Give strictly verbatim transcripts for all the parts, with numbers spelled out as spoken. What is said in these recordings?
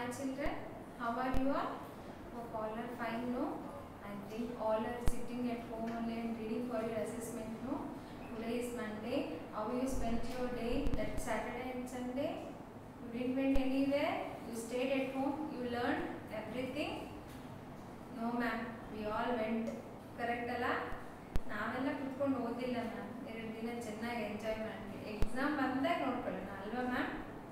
my children. How are you all? Hope all are fine, no? I think all are sitting at home only and reading for your assessment, no? Today is Monday. How you spent your day? That Saturday and Sunday? You didn't went anywhere? You stayed at home? You learned everything? No ma'am. We all went. Correct ಅಲ್ಲ? ನಾವೆಲ್ಲ ಕುತ್ಕೊಂಡು ಓದಿಲ್ಲ ma'am. ಎರಡು ದಿನ ಚೆನ್ನಾಗಿ enjoy ಮಾಡಿದ್ವಿ. Exam ಬಂದಾಗ ನೋಡ್ಕೊಳ್ಳೋಣ ಅಲ್ವಾ ಮ್ಯಾಮ್?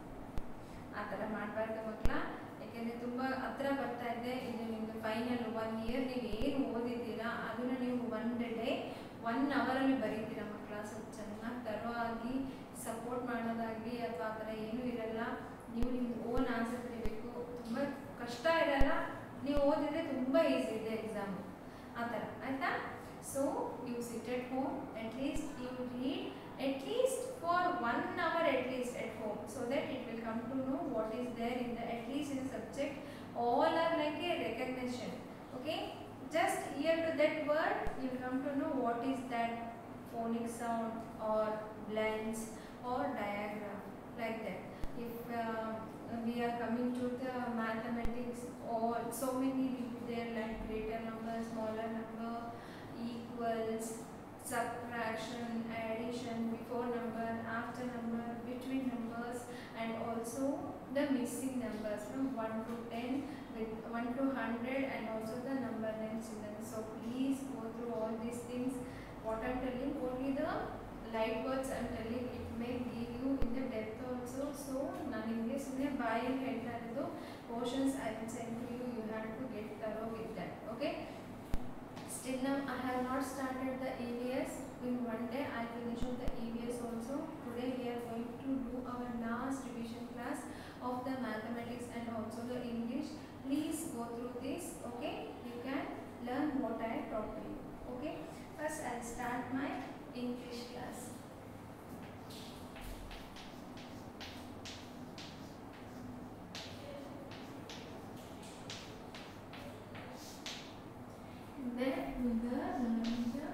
ಆ ಥರ ಮಾಡಬಾರ್ದು ಮಕ್ಕಳ. ಯಾಕೆಂದರೆ ತುಂಬ ಹತ್ರ ಬರ್ತಾ ಇದೆ. ಇದು ನಿಮ್ಮದು ಫೈನಲ್ ಒನ್ ಇಯರ್ ನೀವು ಏನು ಓದಿದ್ದೀರಾ ಅದನ್ನು ನೀವು ಒನ್ ಡೇ ಒನ್ ಅವರಲ್ಲಿ ಬರೀತೀರಾ ಮಕ್ಕಳ. ಸ್ವಲ್ಪ ಚೆನ್ನಾಗಿ ತರೋವಾಗಿ ಸಪೋರ್ಟ್ ಮಾಡೋದಾಗಲಿ ಅಥವಾ ಆ ಥರ ಏನೂ ಇರಲ್ಲ. ನೀವು ನಿಮ್ದು ಓನ್ ಆನ್ಸರ್ ಬರೀಬೇಕು. ತುಂಬ ಕಷ್ಟ ಇರಲ್ಲ. ನೀವು ಓದಿದರೆ ತುಂಬ ಈಸಿ ಇದೆ ಎಕ್ಸಾಮು ಆ ಥರ ಆಯಿತಾ. So you sit at home, at least you read at least for one hour at least at home, so that it will come to know what is there in the at least in the subject. All are like a recognition. Okay, just hear to that word you will come to know what is that phonic sound or blends or diagram, like that. If uh, we are coming to the mathematics, all so many will be there, like greater number, smaller number, equals, subtraction, addition, before number, after number, between numbers, and also the missing numbers from one to ten, with one to one hundred, and also the number length children. So please go through all these things. What I am telling, only the light words I am telling, it may give you in the depth also. So ನಾನು ನಿಮಗೆ ಸುಮ್ಮನೆ ಬಾಯಲ್ಲಿ ಹೇಳ್ತಾ ಇರೋದು. Portions I will send to you. You have to get thorough with that. Okay. Still now I have not started the E V S. In one day I will finish the E V S also. Today we are going to do our last revision class of the mathematics and also the English. Please go through this. Okay, you can learn what I taught to you. Okay, first I will start my English class. Then we are learning the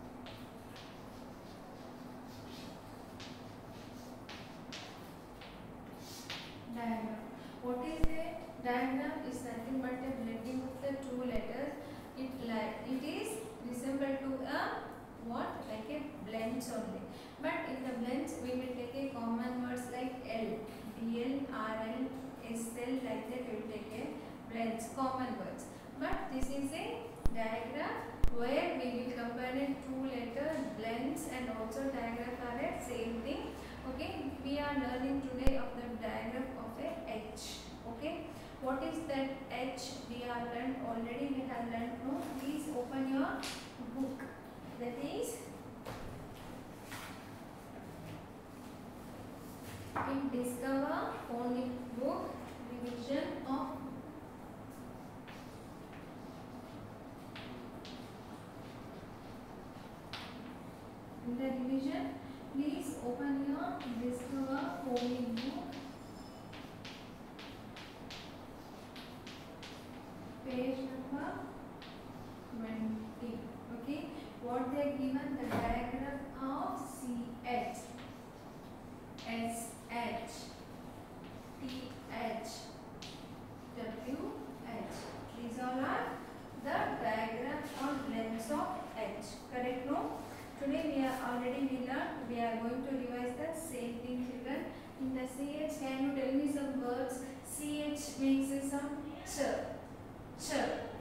diagram. What is a diagram? Is nothing but a blending of the two letters. It like it is resemble to a what, like a blends only. But in the blends we will take a common words like L, D L, R L, S L, like that we will take a blends, common words. But this is a diagram where we will compare in two letters, blends, and also diagram are a same thing. Okay, we are learning today of the diagram of a H. Okay, what is that H? We are learned already. We have learned. No, please open your book. That is in Discover Phonic Book Revision of in the revision. Please open your Discover Phonic Book, page number twenty. Okay, what they are given, the diagram of C H, S H, T H, W H. These all are the diagram or blends of H. Correct? No? Today we are already we learned. We are going to revise the same thing, children. In the C H, can you tell me some words? C H makes a some ch, ch,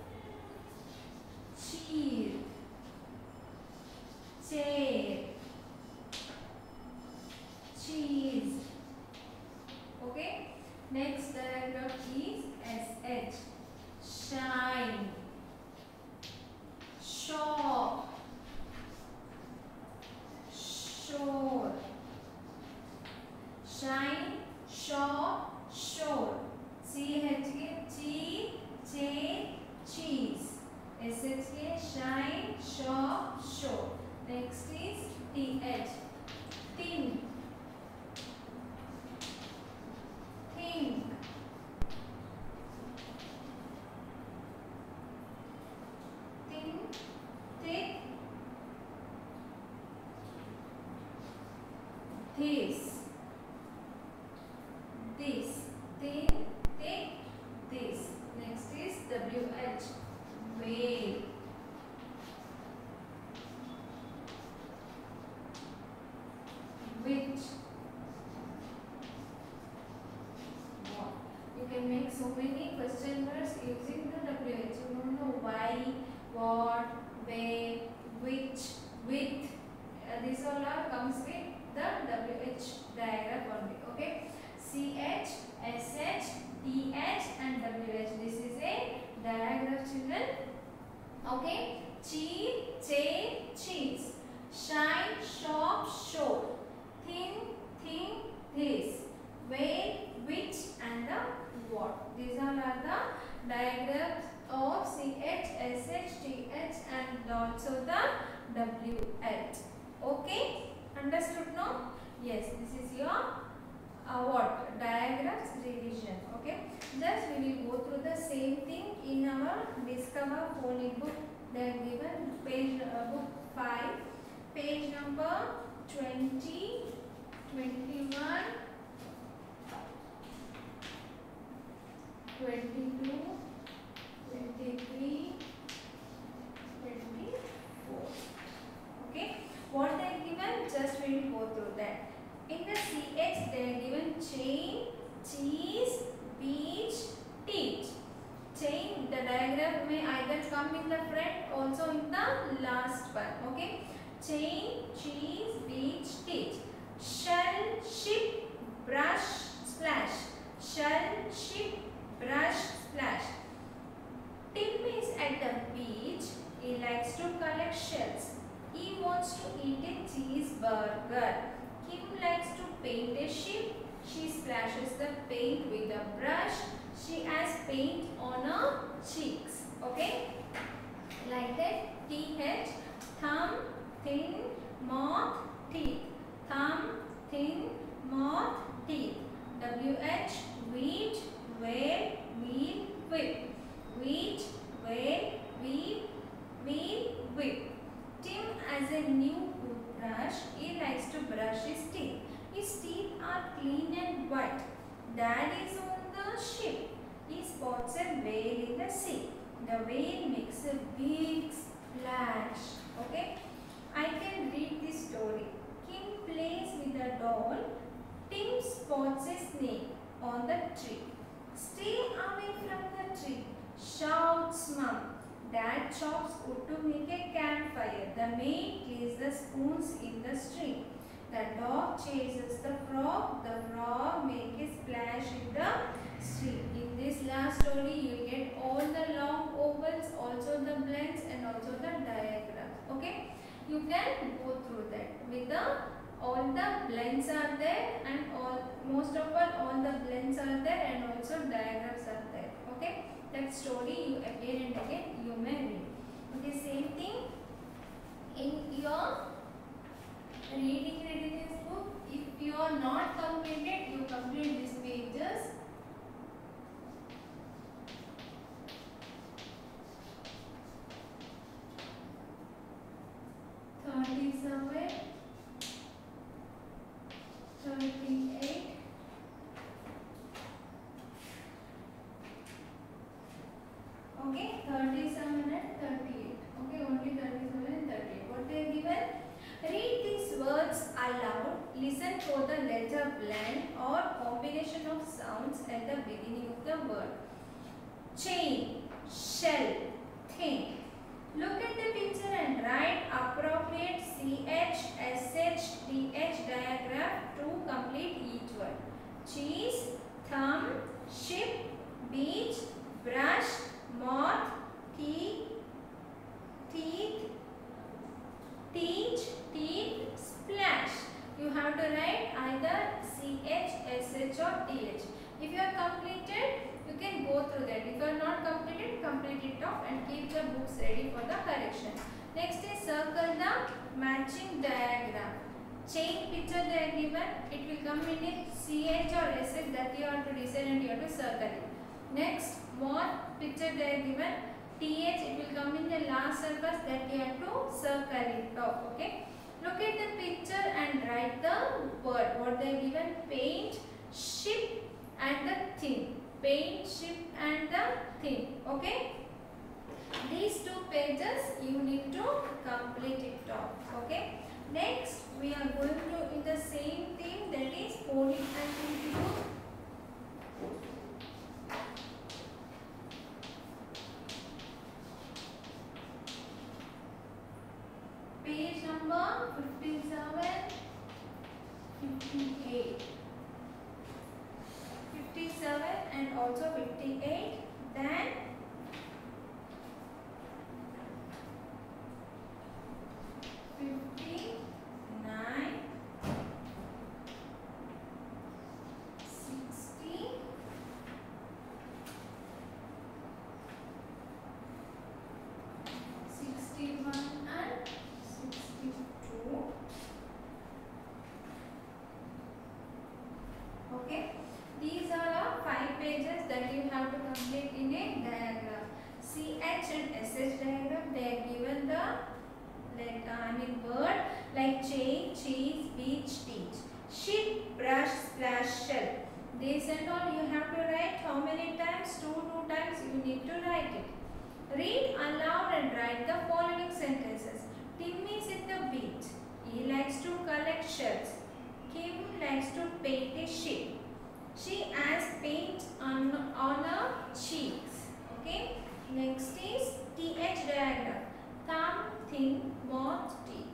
cheer, chair, cheese. Okay. Next diagram is S H, shine, shop, shore, shine, shore, shore. C H K, cheer, chair, cheese. S H K, shine, shore, shore. Next is T H, think, think, think, make so many question words using the W H. You don't know why, what, where, which, with. Uh, these all are comes with the W H diagram only. Okay. C H, S H, T H and W H. This is a diagram, children. Okay. Cheat, chain, cheese. Shine, shop, show. Thin, thin, this. Where, which and the what. These all are the diagrams of C H, S H, T H and also the W H. Okay. Understood now? Yes. This is your uh, what? Diagrams revision. Okay. Just we will go through the same thing in our Discover Phonic book. They are given page uh, book five, page number twenty, twenty-one, twenty-two, twenty-three, twenty-four. Okay. What they are given? Just we will go through that. In the C H they are given chain, cheese, beach, teach. Chain, the diagram may either come in the front, also in the last one. Okay. Chain, cheese, beach, teach. Shell, ship, brush, splash. Shell, ship, brush, splash. Tim is at the beach. He likes to collect shells. He wants to eat a cheeseburger. Kim likes to paint a ship. She splashes the paint with a brush. She has paint on her cheeks. Okay? Like that. T H, thumb, thin, moth, teeth. Thumb, thin, moth, teeth. W H, wheat, whale, wheel, whip. Wheat, whale, wheel, wheel, whip. Tim has a new toothbrush. He likes to brush his teeth. His teeth are clean and white. Dad is on the ship. He spots a whale in the sea. The whale makes a big splash. Okay. I can read this story. Kim plays with a doll. Tim spots a snake on the tree. Stay away from the tree, shouts Mom. Dad chops wood to make a campfire. The maid cleans the spoons in the stream. The dog chases the frog. The frog makes a splash in the stream. In this last story, you get all the long ovals, also the blends and also the diagrams. Okay, you can go through that. With the all the blends are there and all most of all all the blends are there and also diagrams are there. Okay. That story you again and again you may read. Okay, same thing in your reading readiness book. If you are not completed, you complete these pages. thirty-seven, thirty-eight. Okay, thirty-seven and thirty-eight. Okay, only thirty-seven and thirty-eight. What they are given? Read these words aloud. Listen for the letter blend or combination of sounds at the beginning of the word. Chain, shell, thin. Look at the picture and write appropriate C H, S H, T H diagram to complete each word. Cheese, thumb, ship, beach, brush, moth, teeth, teeth, teach, teeth, splash. You have to write either C H, S H or T H. If you are completed, you can go through that. If you are not completed, complete it off and keep the books ready for the correction. Next is circle the matching diagram. Chain picture they are given. It will come in a C H or S H that you have to decide and you have to circle it. Next, moth picture they are given. T H it will come in the last surface that you have to circle it off. Okay. Look at the picture and write the word. What they are given? Paint, ship and the thin. Paint, ship and the thin. Okay. These two pages you need to complete it off. Okay. Next we are going to in the same thing, that is phonic activity book. and also fifty-eight, then fifty-nine, sixty, sixty-one and sixty-two. Okay, these are the five pages that you have to complete in a diagram. C H and S H diagram, they are given the like uh, I mean word like chain, cheese, beach, teach, ship, brush, splash, shell. These and all you have to write how many times? Two, two times you need to write it. Read aloud and write the following sentences. Tim is at the beach. He likes to collect shells. Kim likes to paint a ship. She has paint on, on her cheeks. Okay. Next is T H diagram. Thumb, thin, mouth, teeth.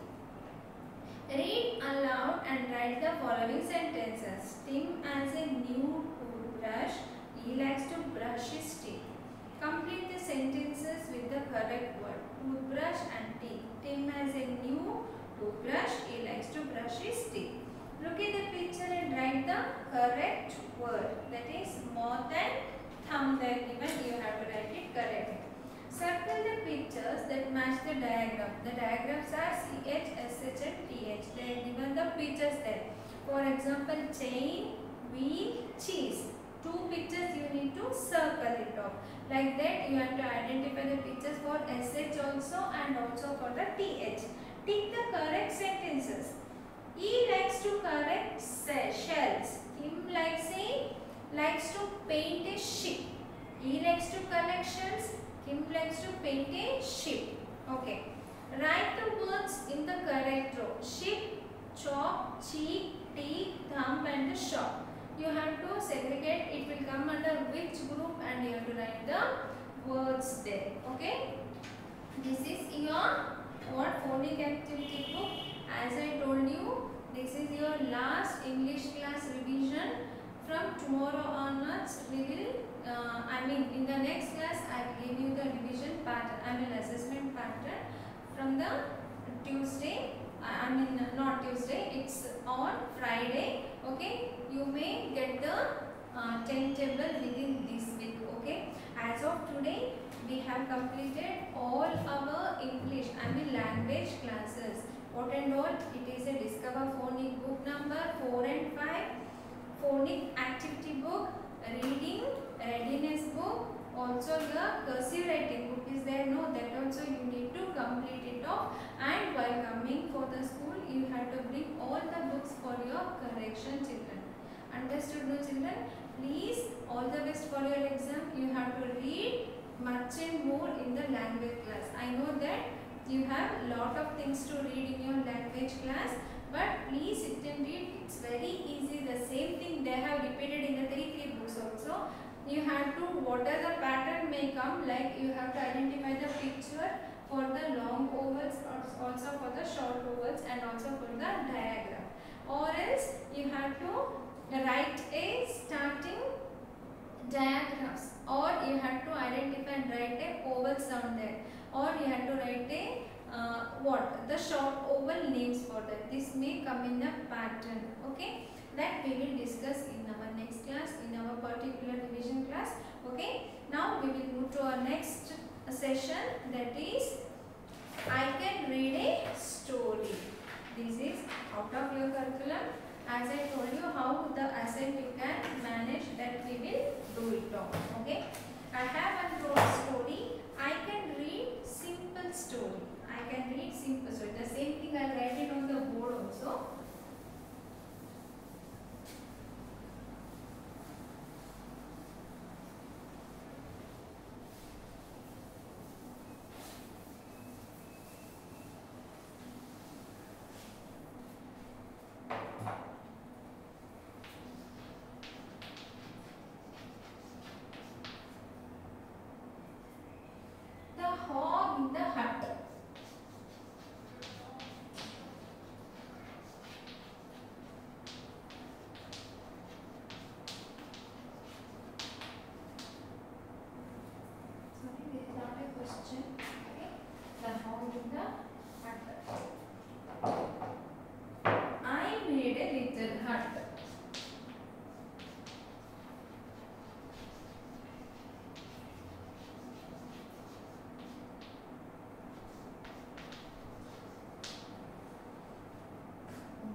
Read aloud and write the following sentences. Tim has a new toothbrush. He likes to brush his teeth. Complete the sentences with the correct word. Toothbrush and teeth. Tim has a new toothbrush. He likes to brush his teeth. Look at the picture and write the correct word. That is mouth and thumb there given. You have to write it correctly. Circle the pictures that match the diagram. The diagrams are C H, S H and T H. They are given the pictures there. For example, chain, wheel, cheese. Two pictures you need to circle it off. Like that you have to identify the pictures for S H also and also for the T H. Tick the correct sentences. He likes to collect shells. Him likes a likes to paint a ship. He likes to collect shells. Him likes to paint a ship. Okay. Write the words in the correct row. Ship, chop, cheek, teeth, thumb and the shop. You have to segregate. It will come under which group and you have to write the words there. Okay. This is your what phonic activity book. As I told you, this is your last English class revision. From tomorrow onwards, we will, uh, I mean, in the next class, I will give you the revision pattern, I mean, assessment pattern from the Tuesday, I mean, not Tuesday, it's on Friday, okay? You may get the uh, timetable within this week, okay? As of today, we have completed all our English, I mean, language classes. What and all? It is a Discover Phonic book number four and five, Phonic activity book, reading, readiness book, also the cursive writing book is there. No, that also you need to complete it off. And while coming for the school, you have to bring all the books for your correction, children. Understood, no children? Please, all the best for your exam. You have to read much and more in the language class. I know that you have lot of things to read in your language class, but please sit and read. It's very easy. The same thing they have repeated in the three three books also. You have to, whatever the pattern may come, like you have to identify the picture for the long ovals, also for the short ovals and also for the diagram. Or else you have to write a starting diagrams, or you have to identify and write a oval sound there, or you have to write a uh, what the short oval names for that. This may come in a pattern, okay? That we will discuss in our next class, in our particular division class, okay? Now we will move to our next session, that is I can read a story. This is out of your curriculum. As I told you how the assignment you can manage, that we will do it all, okay? I have a story. I can read simple story. I can read simple story. The same thing I will write it on the board also.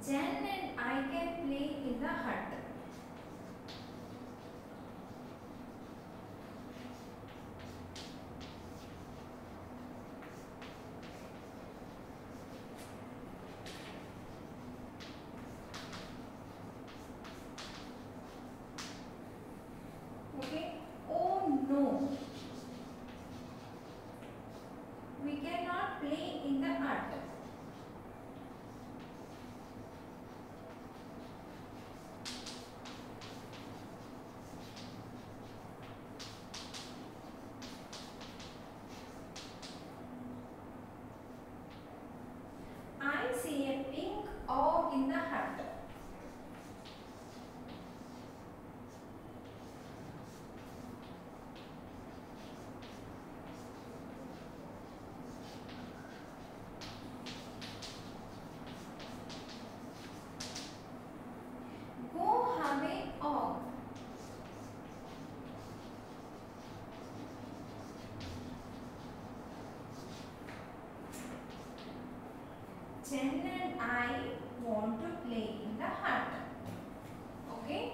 Jen and I can play in the hut. Okay. Oh no. We cannot play in the hut. I see a pink owl in the hut. Go away owl. Jen and I want to play in the hut. Okay.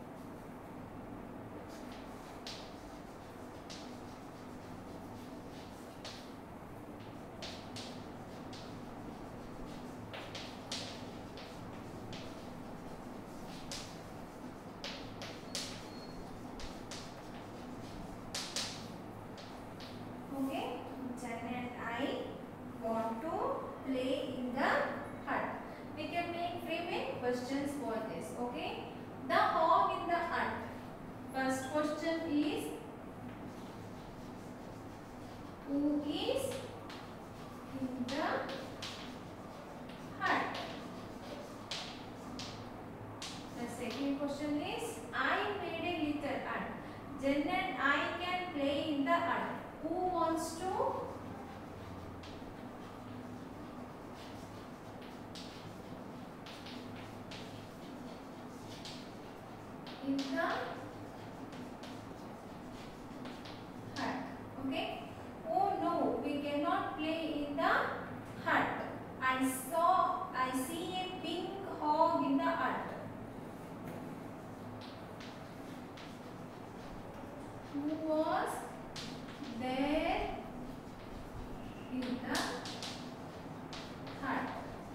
Okay. Jen and I want to play in the hut. We can make framing questions for this. Okay. The hog in the hut. First question is, who is in the hut? The second question is, I made a little hut. Jen and I can play in the hut. Who wants to? In the hut. Okay. Oh no, we cannot play in the hut. I saw, I see a pink hog in the hut. Who was there in the hut?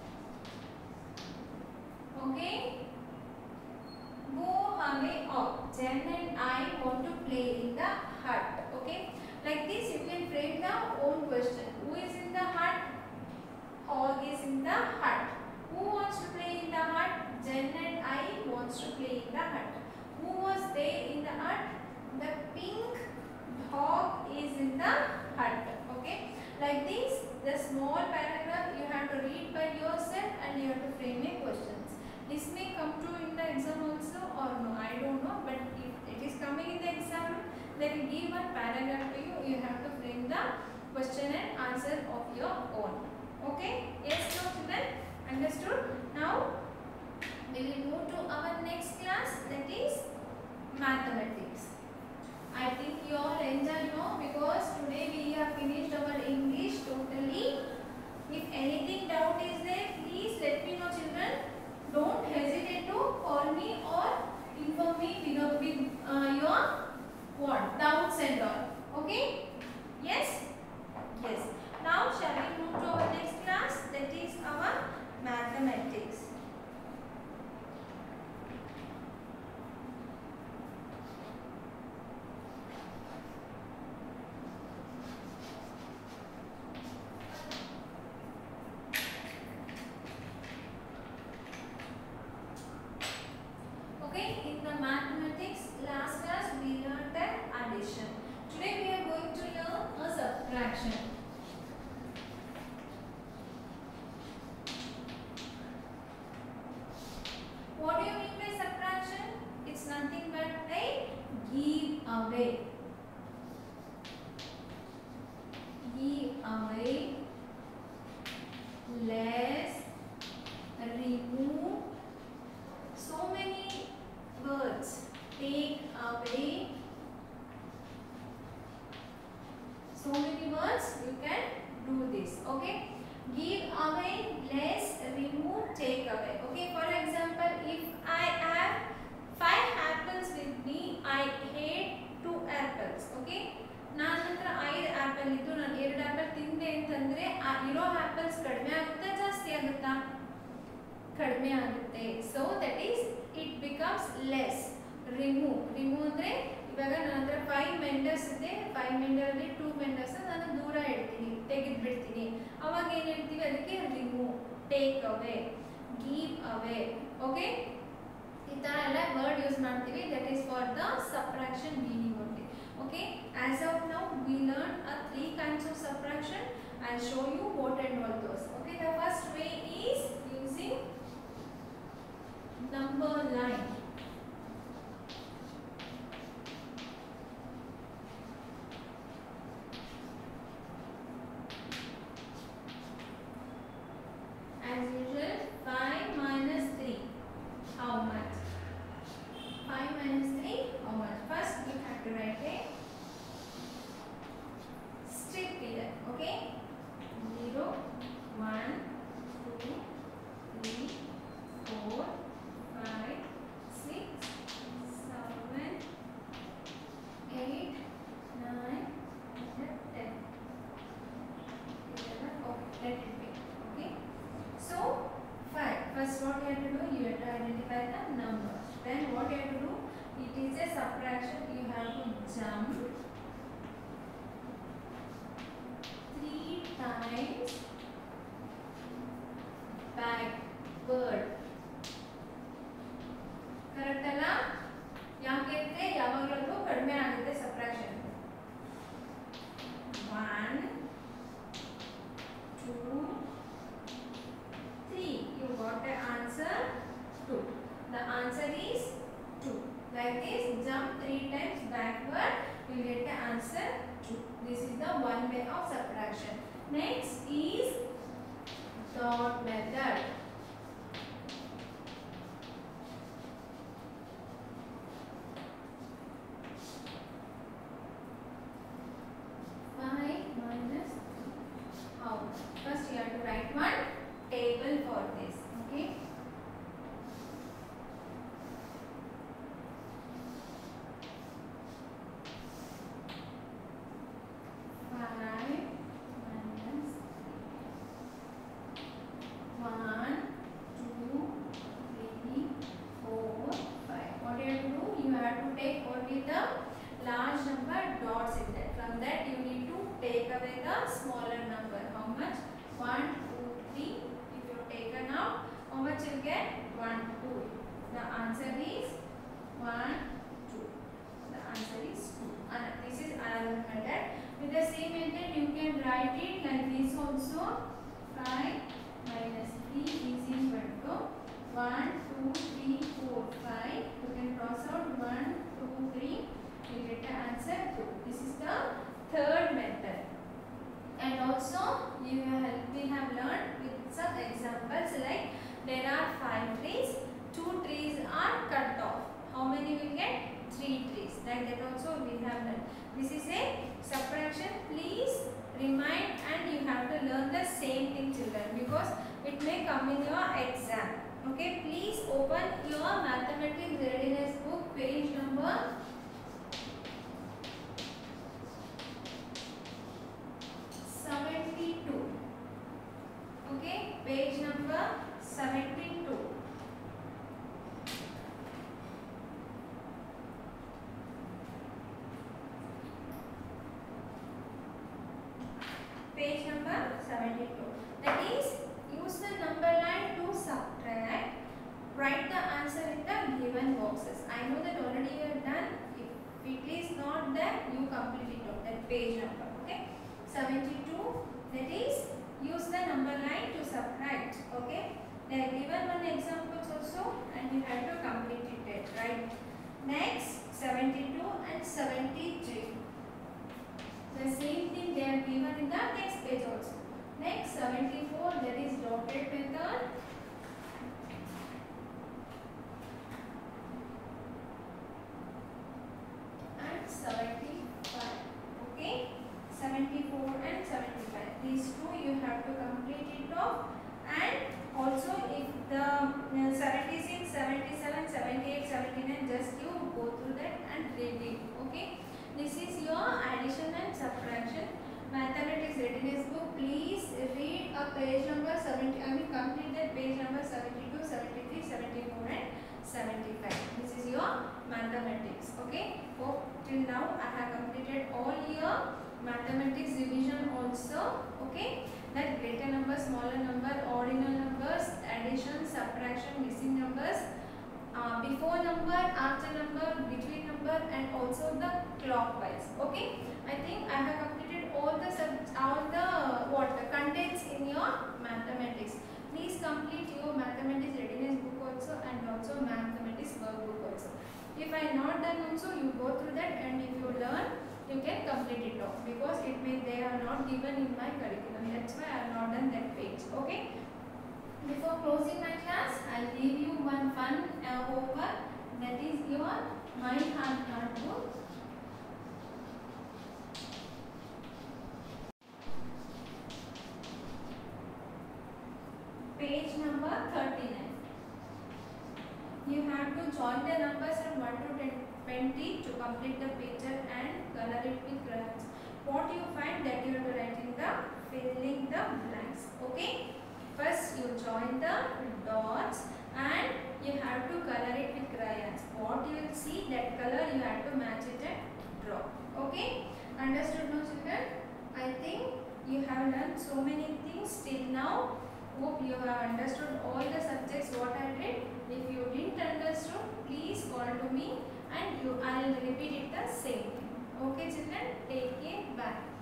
Okay. Go away off. Jen and I want to play in the hut. Okay. Like this you can frame the own question. Who is in the hut? Hog is in the hut. Who wants to play in the hut? Jen and I wants to play in the hut. Who was there in the hut? The pink dog is in the hut. Okay. Like this, the small paragraph you have to read by yourself and you have to frame a questions. This may come true in the exam also or no, I don't know, but if it is coming in the exam, they will give one paragraph to you. You have to frame the question and answer of your own. Okay? Yes, no children? Understood? Now, we will move to our next class, that is mathematics. I think you all enjoy now because today we have finished our English totally. If anything doubt is there, please let me know children. Don't hesitate to call me or inform me with, with uh, your what doubts and all. Okay? Yes? Yes. Now shall we move to our next class, that is our mathematics. Okay, in the mathematics last class we learned that addition. Today we are going to learn a subtraction. What do you mean by subtraction? It's nothing but a give away. Give away, less, remove, so many words. Take away, so many words you can do this. Okay, give away, less, remove, take away. Okay, ಅಂದ್ರೆ ಇವಾಗ ನನ್ನ ಹತ್ರ five members ಇದೆ, five member ಅಲ್ಲಿ two members ನಾನು ದೂರ ಇಡ್ತೀನಿ, ತೆಗೆದು ಬಿಡ್ತೀನಿ. ಅವಾಗ ಏನು ಹೇಳ್ತೀವಿ ಅದಕ್ಕೆ? Remove, take away, give away. Okay, ಈ ತರ ಎಲ್ಲ ವರ್ಡ್ ಯೂಸ್ ಮಾಡ್ತೀವಿ. That is for the subtraction meaning only. Okay, as of now we learned a three kinds of subtraction. I'll show you what and all those. Okay, the first way is using number line. As usual, five minus three, how much? five minus three, how much? First we have to write a strip here. Okay, zero, one, two, three, four, five, six, seven, eight, nine, ten. Okay, let it be. Okay, so five. First, what you have to do? You have to identify the number. Then what you have to do? It is a subtraction. You have to jump three times backward. Correct ಅಲ್ಲ? ಯಾಕೆ ಅಂದ್ರೆ ಯಾವಾಗಲೂ ಕಡಿಮೆ ಆಗುತ್ತೆ subtraction. one, two, three. You got the answer two. The answer is two. Like this, jump three times backward, you get the answer two. This is the one way of subtraction. Next is dot method. five minus how? First you have to write one table for this. Okay. Large number dots in that. From that you need to take away the smaller number. How much? one, two, three. If you taken out, how much you get? one, two. The answer is one, two. The answer is two. And this is another method. With the same method you can write it like this also. five minus three is equal to one, two, three, four, five. You can cross out one, two, three. You get the answer two. This is the third method. And also you have, we have learned with some examples like there are five trees, two trees are cut off. How many will get? Three trees. Like that also we have learned. This is a subtraction. Please remind and you have to learn the same thing, children, because it may come in your exam. Okay, please open your mathematics readiness book, page number seventy-two. Okay, page number seventy-two. Page number seventy-two. That is, use the number line to subtract. Write the answer in the given boxes. I know that already you have done. If it is not there, you complete it on that page number. Okay, seventy-two. That is, use the number line to subtract. Okay, they are given one examples also, and you have to complete it. Right. Next, seventy-two and seventy-three. The same thing they are given in the next page also. Next, seventy-four. That is dotted method. seventy-five. Okay, seventy-four and seventy-five. These two you have to complete it off. And also if the uh, seventy-six, seventy-seven, seventy-eight, seventy-nine, just you go through that and read it. Okay, this is your addition and subtraction mathematics readiness book. Please read a page number seventy. I mean complete that page number seventy-two, seventy-three, seventy-four and seventy-five. This is your mathematics. Okay. Hope till now I have completed all your mathematics division also. Okay. That greater number, smaller number, ordinal numbers, addition, subtraction, missing numbers, uh, before number, after number, between number, and also the clockwise. Okay. I think I have completed all the sub all the what the contents in your mathematics. Please complete your mathematics readiness book also and also mathematics workbook also. If I not done also, you go through that, and if you learn, you can complete it off, because it may they are not given in my curriculum. That's why I have not done that page. Okay. Before closing my class, I'll give you one fun uh, homework. That is your My Heart Card book. Page number thirty-nine. You have to join the numbers from one to twenty to complete the picture and color it with crayons. What you find, that you are writing the filling the blanks. Okay. First you join the dots and you have to color it with crayons. What you will see, that color you have to match it and draw. Okay. Understood now, children? I think you have learned so many things till now. Hope you have understood all the subjects what I did. If you didn't understood, please call to me and you I will repeat it the same thing. Okay children, take care, bye.